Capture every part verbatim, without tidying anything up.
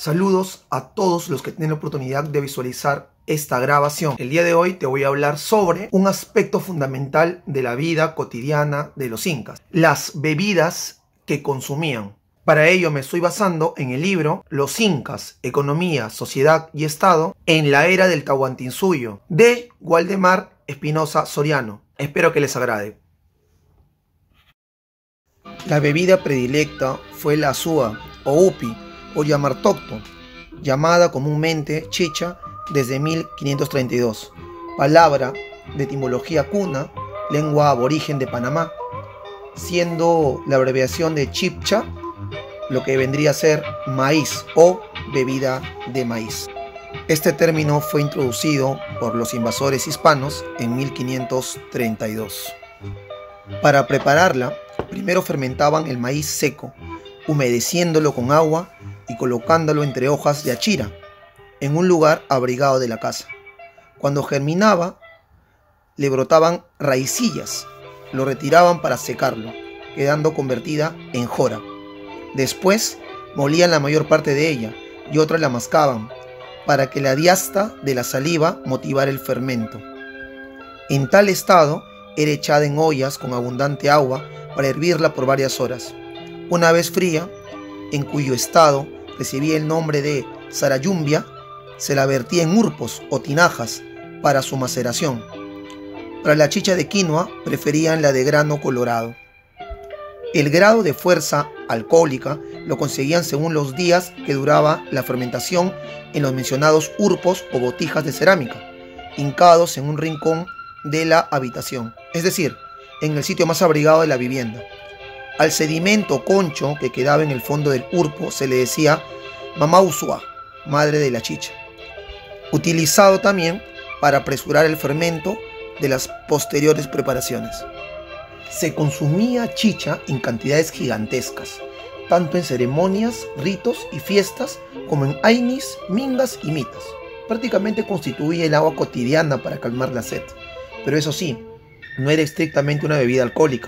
Saludos a todos los que tienen la oportunidad de visualizar esta grabación. El día de hoy te voy a hablar sobre un aspecto fundamental de la vida cotidiana de los incas: las bebidas que consumían. Para ello me estoy basando en el libro Los Incas, Economía, Sociedad y Estado en la era del Tahuantinsuyo, de Waldemar Espinosa Soriano. Espero que les agrade. La bebida predilecta fue la azúa o upi o yamartocto, llamada comúnmente chicha desde mil quinientos treinta y dos, palabra de etimología cuna, lengua aborigen de Panamá, siendo la abreviación de chipcha lo que vendría a ser maíz o bebida de maíz. Este término fue introducido por los invasores hispanos en mil quinientos treinta y dos. Para prepararla, primero fermentaban el maíz seco, humedeciéndolo con agua y colocándolo entre hojas de achira, en un lugar abrigado de la casa. Cuando germinaba, le brotaban raicillas, lo retiraban para secarlo, quedando convertida en jora. Después, molían la mayor parte de ella y otra la mascaban, para que la diasta de la saliva motivara el fermento. En tal estado, era echada en ollas con abundante agua para hervirla por varias horas. Una vez fría, en cuyo estado recibía el nombre de sarayumbia, se la vertía en urpos o tinajas para su maceración. Para la chicha de quinoa preferían la de grano colorado. El grado de fuerza alcohólica lo conseguían según los días que duraba la fermentación en los mencionados urpos o botijas de cerámica, hincados en un rincón de la habitación, es decir, en el sitio más abrigado de la vivienda. Al sedimento concho que quedaba en el fondo del urpo se le decía mamausua, madre de la chicha, utilizado también para apresurar el fermento de las posteriores preparaciones. Se consumía chicha en cantidades gigantescas, tanto en ceremonias, ritos y fiestas como en ainis, mingas y mitas. Prácticamente constituía el agua cotidiana para calmar la sed, pero eso sí, no era estrictamente una bebida alcohólica.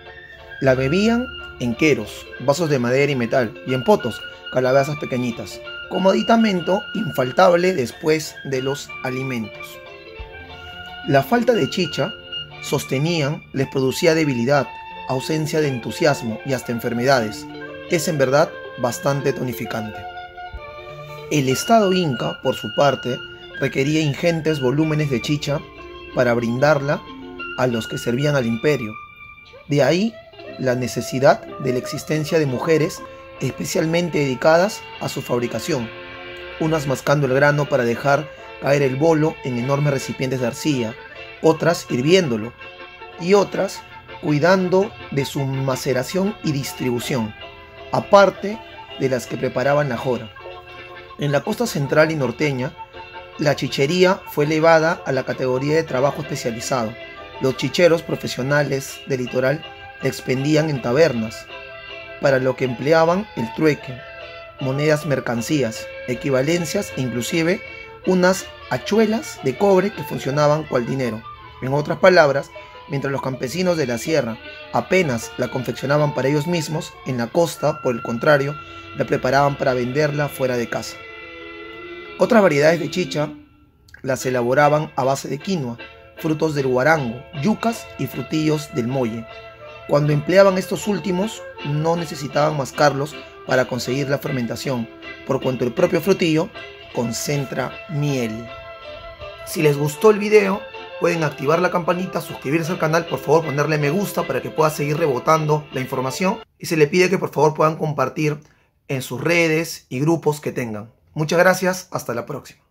La bebían en queros, vasos de madera y metal, y en potos, calabazas pequeñitas, como aditamento infaltable después de los alimentos. La falta de chicha, sostenían, les producía debilidad, ausencia de entusiasmo y hasta enfermedades. Es en verdad bastante tonificante. El Estado inca, por su parte, requería ingentes volúmenes de chicha para brindarla a los que servían al imperio. De ahí la necesidad de la existencia de mujeres especialmente dedicadas a su fabricación, unas mascando el grano para dejar caer el bolo en enormes recipientes de arcilla, otras hirviéndolo y otras cuidando de su maceración y distribución, aparte de las que preparaban la jora. En la costa central y norteña, la chichería fue elevada a la categoría de trabajo especializado. Los chicheros profesionales del litoral la expendían en tabernas, para lo que empleaban el trueque, monedas mercancías, equivalencias e inclusive unas hachuelas de cobre que funcionaban cual dinero. En otras palabras, mientras los campesinos de la sierra apenas la confeccionaban para ellos mismos, en la costa, por el contrario, la preparaban para venderla fuera de casa. Otras variedades de chicha las elaboraban a base de quinoa, frutos del guarango, yucas y frutillos del molle. Cuando empleaban estos últimos, no necesitaban mascarlos para conseguir la fermentación, por cuanto el propio frutillo concentra miel. Si les gustó el video, pueden activar la campanita, suscribirse al canal, por favor ponerle me gusta para que pueda seguir rebotando la información, y se le pide que por favor puedan compartir en sus redes y grupos que tengan. Muchas gracias, hasta la próxima.